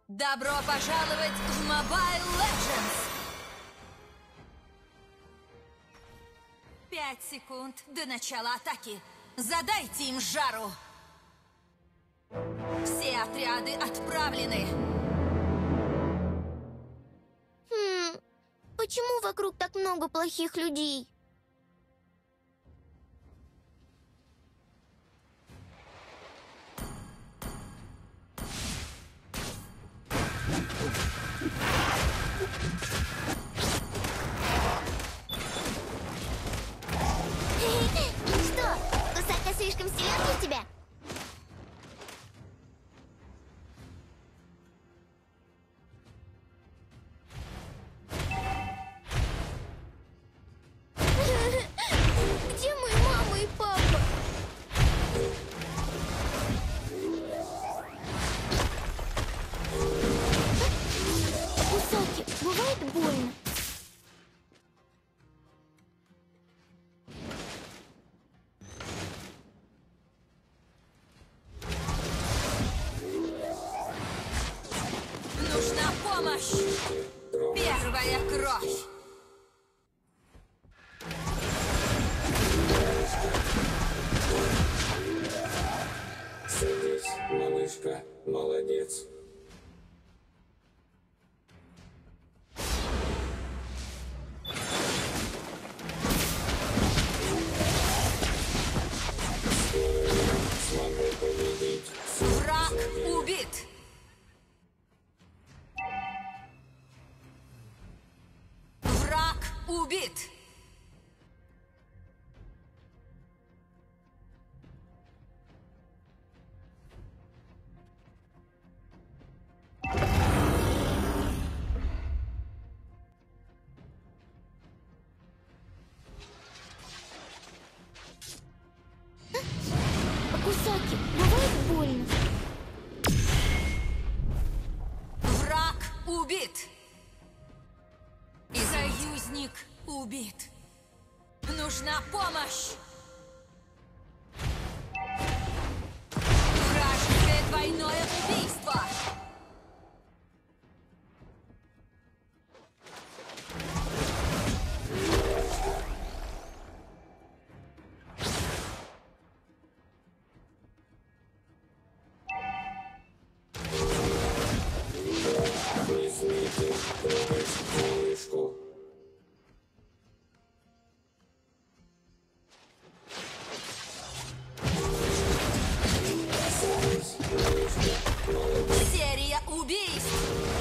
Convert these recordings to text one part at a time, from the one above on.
Добро пожаловать в Mobile Legends! 5 секунд до начала атаки. Задайте им жару! Все отряды отправлены! Почему вокруг так много плохих людей? Что? Кусака слишком силен для тебя? Где мои мама и папа? Кусаки, бывает больно? Нужна помощь! Первая кровь! Садись, малышка, молодец. Смогу победить. Враг убит! Враг убит! Кусаки, бывает больно? Враг убит! Союзник убит! Нужна помощь! Вражеское двойное убийство! Не смейте трогать малышку. Садись, малышка, молодец. Серия убийств!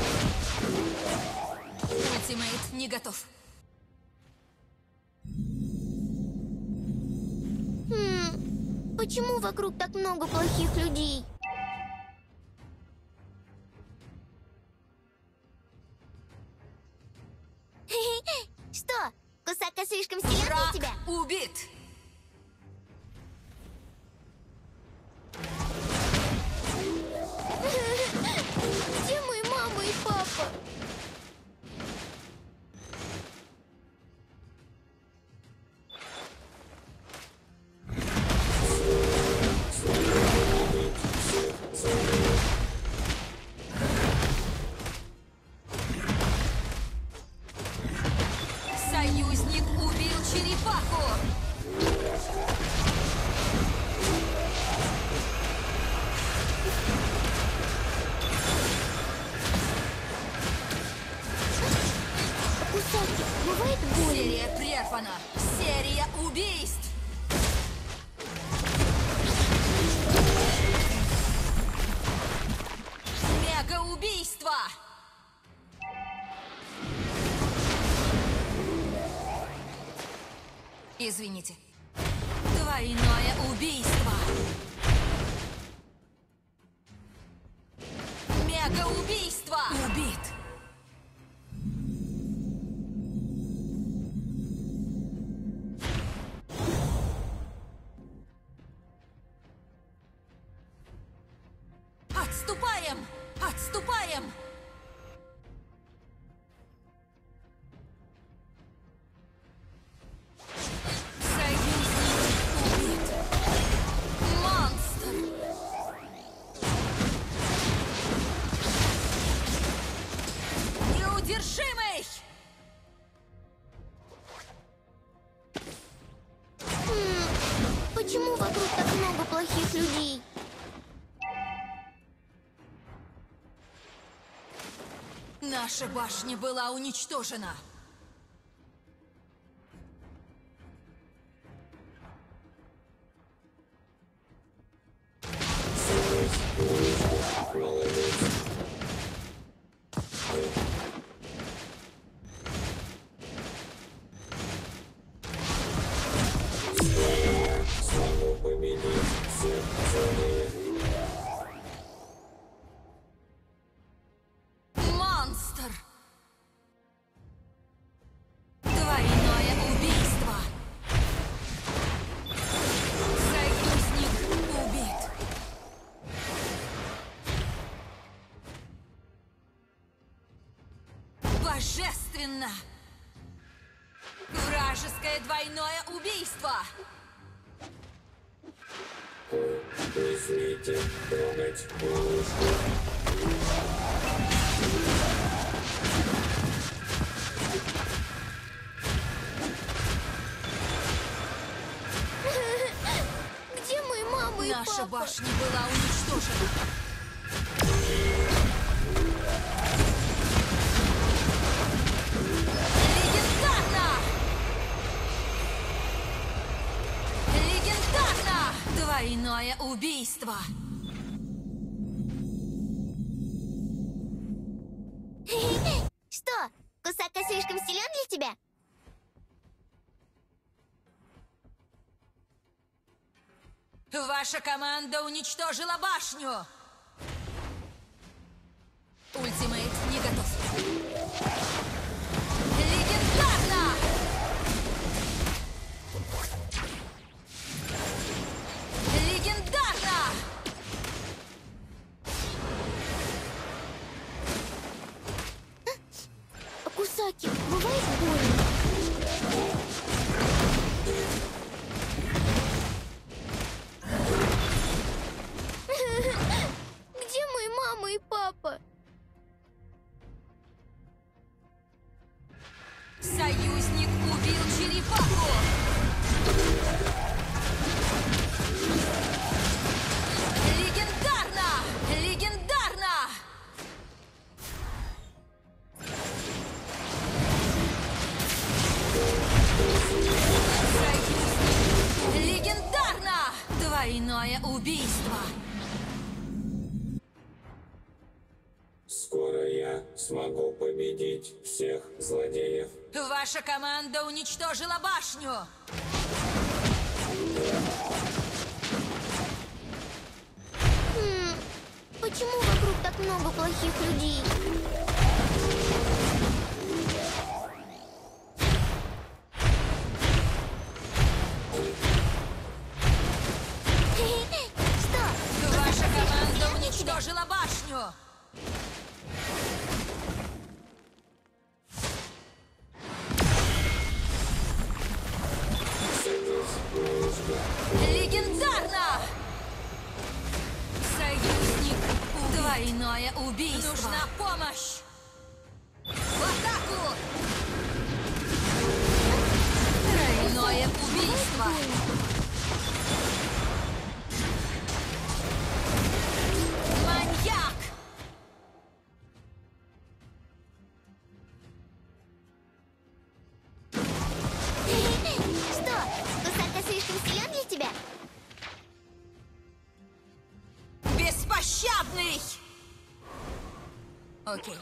Ультимейт не готов. Почему вокруг так много плохих людей? Что? Кусака слишком силен для Враг тебя? убит! Где мои мама и папа? Союзник убил черепаху! Кусаки, бывает больно? Серия прервана! Серия убийств! Мега-убийство! Извините. Двойное убийство! Мега-убийство! Убит! Отступаем! Отступаем! Союзник убит! Монстр! Наша башня была уничтожена. Молодец. Я смогу победить всех злодеев. Монстр! Двойное убийство! Союзник убит! Божественно! Вражеское двойное убийство! Не смейте трогать малышку. Где мои мама и Наша папа? башня была уничтожена. Легендарно! Легендарно! Двойное убийство! Что? Кусака слишком силен для тебя? Ваша команда уничтожила башню! Ультимейт не готов. Легендарно! Легендарно! А Кусаки, бывает больно? Где мои мама и папа? Союзник убил черепаху! Легендарно! Легендарно! Союзник! Легендарно! Двойное убийство! Скоро я смогу победить всех злодеев. Ваша команда уничтожила башню! Почему вокруг так много плохих людей? Что? Ваша команда уничтожила башню! Садись, малышка. Легендарно! Союзник! Двойное убийство! Нужна помощь! В атаку! Тройное убийство! Маньяк! Что? Кусака слишком силен для тебя? Беспощадный! Окей.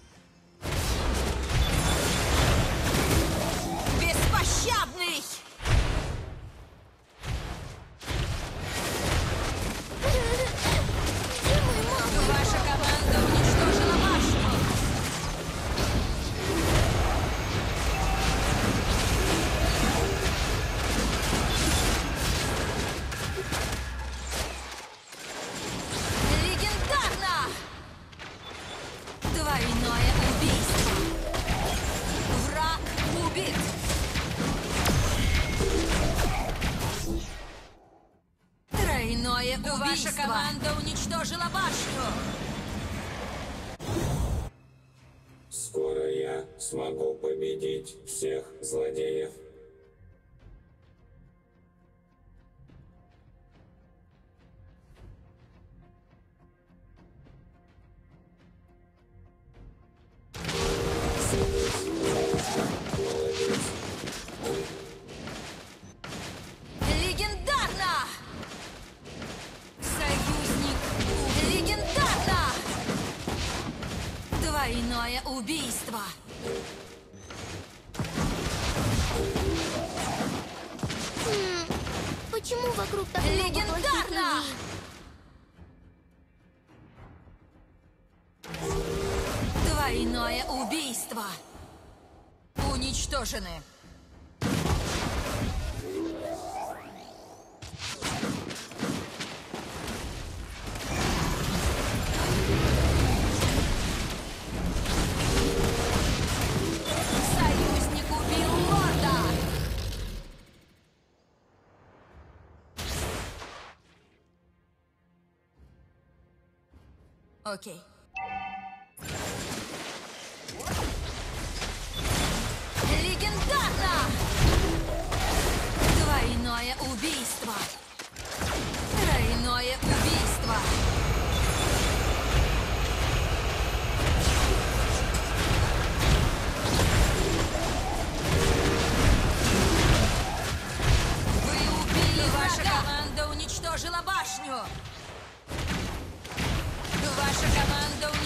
Беспощадный! Где мои мама? Ваша команда уничтожила башню! Легендарно! Двойное убийство! Враг убит! Тройное убийство! Ваша команда уничтожила башню! Скоро я смогу победить всех злодеев. Двойное убийство. Почему вокруг так много плохих Легендарно! людей? Двойное убийство. Уничтожены. Союзник убил лорда. Окей. Легендарно! Двойное убийство. Тройное убийство. Вы убили Ваша команда уничтожила башню. Ваша команда уничтожила